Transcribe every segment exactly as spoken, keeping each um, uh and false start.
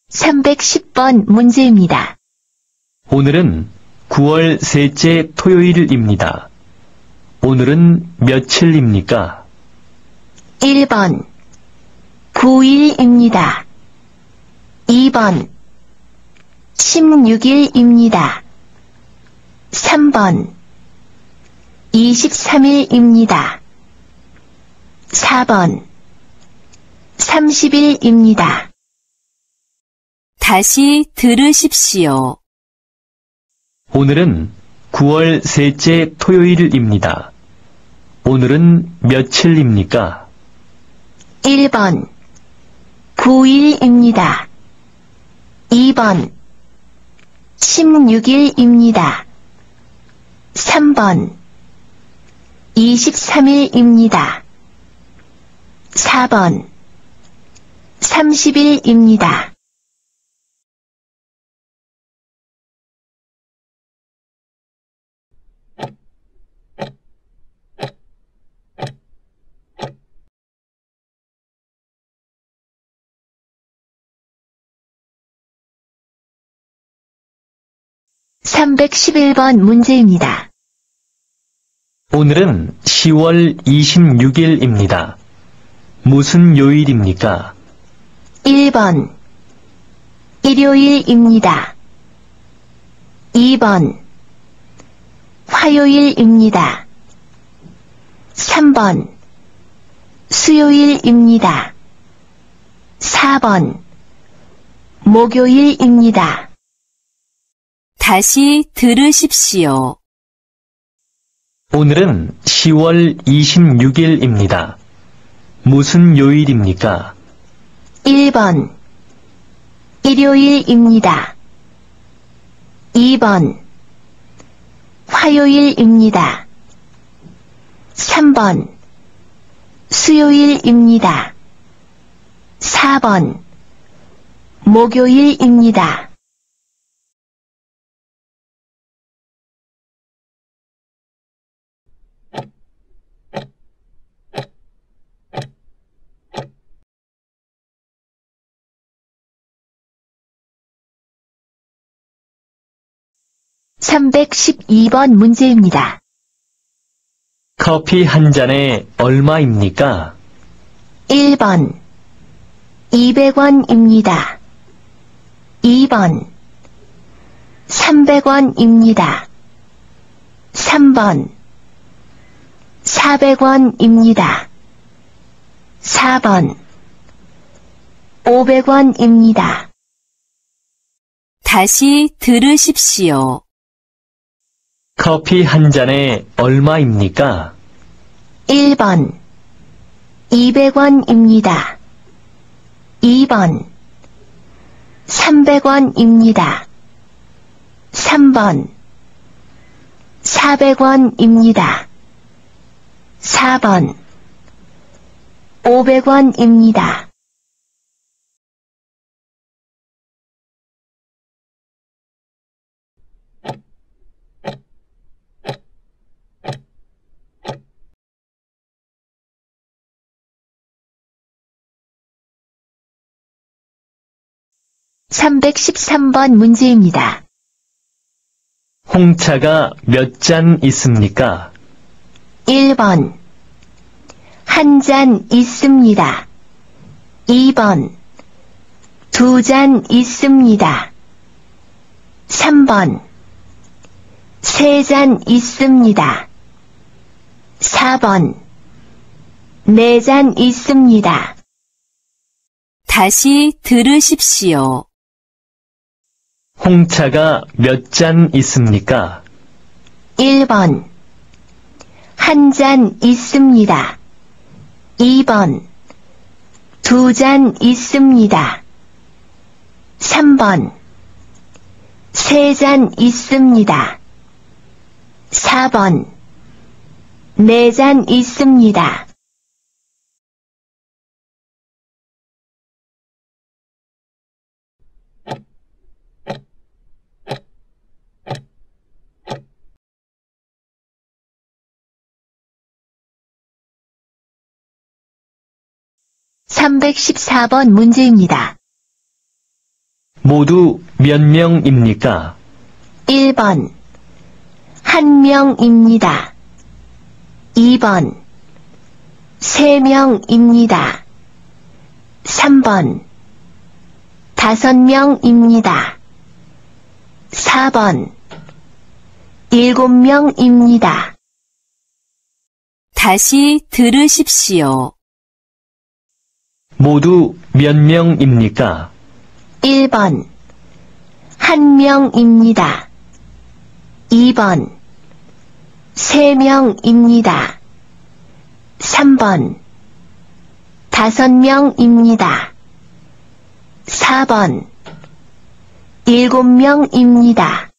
삼백십 번 문제입니다. 오늘은 구월 셋째 토요일입니다. 오늘은 며칠입니까? 일 번 구일입니다. 이 번 십육일입니다. 삼 번 이십삼일입니다. 사 번 삼십일입니다. 다시 들으십시오. 오늘은 구월 셋째 토요일입니다. 오늘은 며칠입니까? 일 번 구일입니다. 이 번 십육일입니다. 삼 번 이십삼일입니다. 사 번 삼십일입니다. 삼백십일 번 문제입니다. 오늘은 시월 이십육일입니다. 무슨 요일입니까? 일 번 일요일입니다. 이 번 화요일입니다. 삼 번 수요일입니다. 사 번 목요일입니다. 다시 들으십시오. 오늘은 시월 이십육일입니다. 무슨 요일입니까? 일 번 일요일입니다. 이 번 화요일입니다. 삼 번 수요일입니다. 사 번 목요일입니다. 삼백십이 번 문제입니다. 커피 한 잔에 얼마입니까? 일 번 이백 원입니다. 이 번 삼백 원입니다. 삼 번 사백 원입니다. 사 번 오백 원입니다. 다시 들으십시오. 커피 한 잔에 얼마입니까? 일 번 이백 원입니다. 이 번 삼백 원입니다. 삼 번 사백 원입니다. 사 번 오백 원입니다. 삼백십삼 번 문제입니다. 홍차가 몇 잔 있습니까? 일 번 한 잔 있습니다. 이 번 두 잔 있습니다. 삼 번 세 잔 있습니다. 사 번 네 잔 있습니다. 다시 들으십시오. 홍차가 몇 잔 있습니까? 일 번 한 잔 있습니다. 이 번 두 잔 있습니다. 삼 번 세 잔 있습니다. 사 번 네 잔 있습니다. 삼백십사 번 문제입니다. 모두 몇 명입니까? 일 번 한 명입니다. 이 번 세 명입니다. 삼 번 다섯 명입니다. 사 번 일곱 명입니다. 다시 들으십시오. 모두 몇 명입니까? 일 번 한 명입니다. 이 번 세 명입니다. 삼 번 다섯 명입니다. 사 번 일곱 명입니다.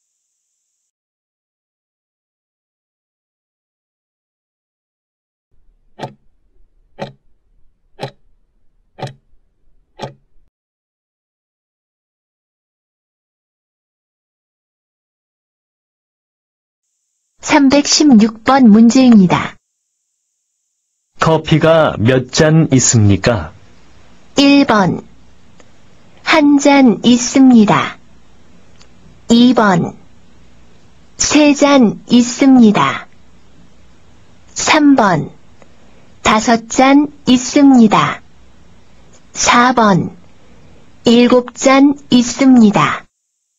삼백십육 번 문제입니다. 커피가 몇 잔 있습니까? 일 번 한 잔 있습니다. 이 번 세 잔 있습니다. 삼 번 다섯 잔 있습니다. 사 번 일곱 잔 있습니다.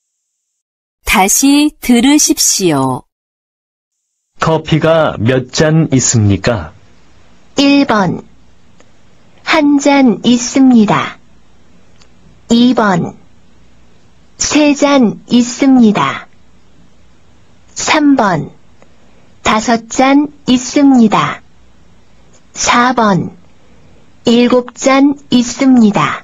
다시 들으십시오. 커피가 몇 잔 있습니까? 일 번 한 잔 있습니다. 이 번 세 잔 있습니다. 삼 번 다섯 잔 있습니다. 사 번 일곱 잔 있습니다.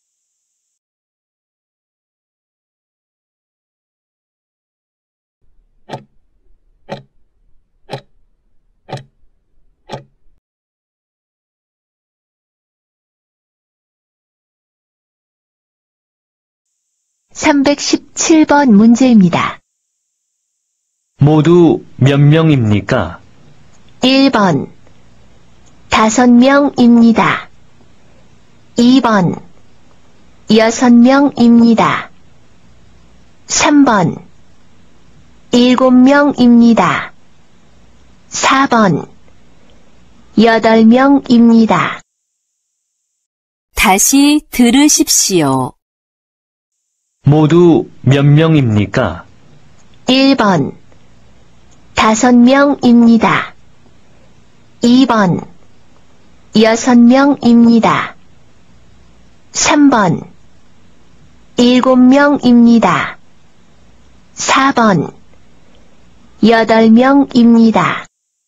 삼백십칠 번 문제입니다. 모두 몇 명입니까? 일 번 다섯 명입니다. 이 번 여섯 명입니다. 삼 번 일곱 명입니다. 사 번 여덟 명입니다. 다시 들으십시오. 모두 몇 명입니까? 일 번 다섯 명입니다. 이 번 여섯 명입니다. 삼 번 일곱 명입니다. 사 번 여덟 명입니다.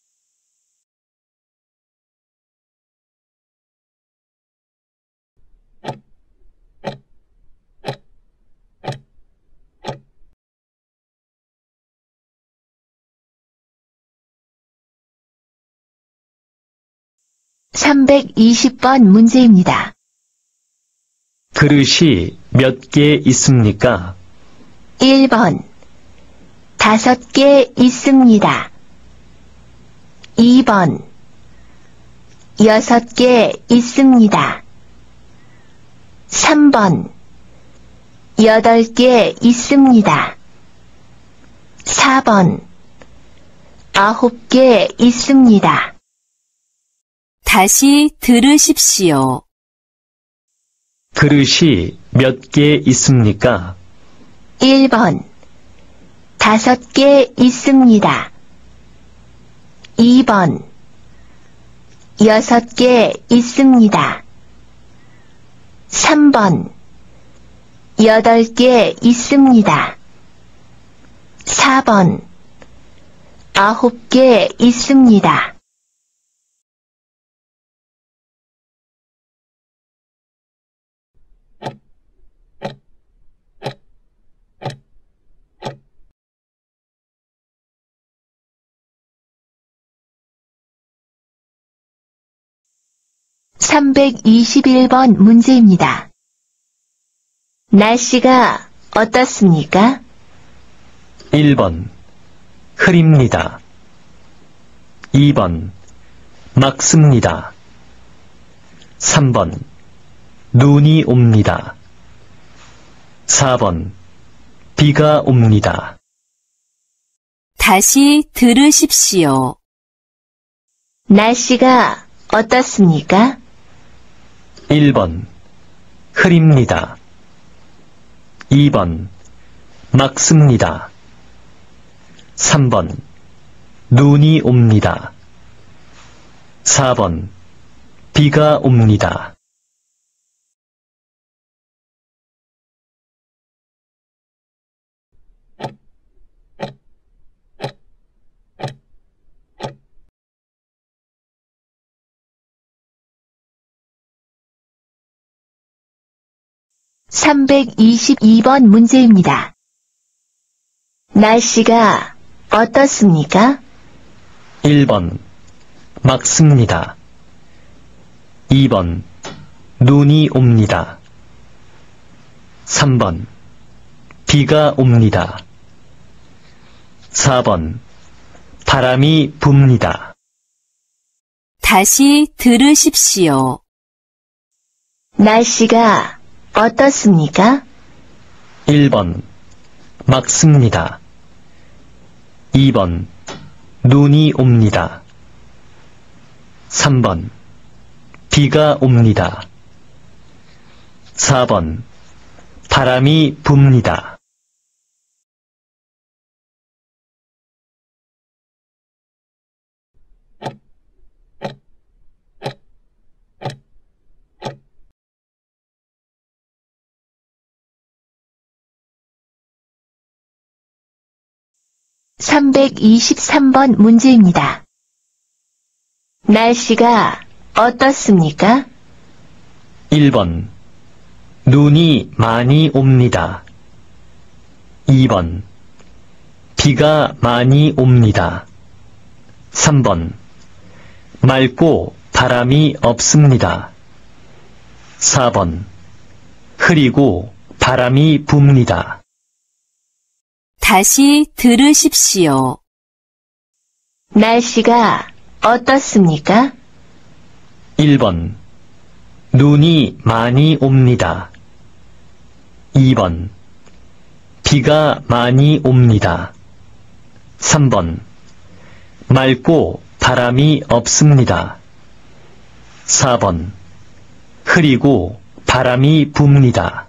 삼백이십 번 문제입니다. 그릇이 몇 개 있습니까? 일 번 다섯 개 있습니다. 이 번 여섯 개 있습니다. 삼 번 여덟 개 있습니다. 사 번 아홉 개 있습니다. 다시 들으십시오. 그릇이 몇 개 있습니까? 일 번 다섯 개 있습니다. 이 번 여섯 개 있습니다. 삼 번 여덟 개 있습니다. 사 번 아홉 개 있습니다. 삼백이십일 번 문제입니다. 날씨가 어떻습니까? 일 번 흐립니다. 이 번 맑습니다. 삼 번 눈이 옵니다. 사 번. 비가 옵니다. 다시 들으십시오. 날씨가 어떻습니까? 일 번. 흐립니다. 이 번. 맑습니다. 삼 번. 눈이 옵니다. 사 번. 비가 옵니다. 삼백이십이 번 문제입니다. 날씨가 어떻습니까? 일 번. 맑습니다. 이 번. 눈이 옵니다. 삼 번. 비가 옵니다. 사 번. 바람이 붑니다. 다시 들으십시오. 날씨가 어떻습니까? 일 번. 맑습니다. 이 번. 눈이 옵니다. 삼 번. 비가 옵니다. 사 번. 바람이 붑니다. 삼백이십삼 번 문제입니다. 날씨가 어떻습니까? 일 번. 눈이 많이 옵니다. 이 번. 비가 많이 옵니다. 삼 번. 맑고 바람이 없습니다. 사 번. 흐리고 바람이 붑니다. 다시 들으십시오. 날씨가 어떻습니까? 일 번. 눈이 많이 옵니다. 이 번. 비가 많이 옵니다. 삼 번. 맑고 바람이 없습니다. 사 번. 흐리고 바람이 붑니다.